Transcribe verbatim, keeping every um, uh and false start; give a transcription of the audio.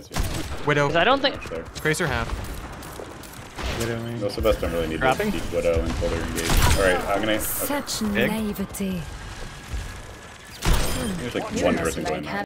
guess you Widow. Because I don't think. there. Tracer half. Widowing. Most of us don't really need Dropping? to keep Widow until they're engaged. Alright, I'm gonna. Okay. Such Big. naivety. There's like one person going now.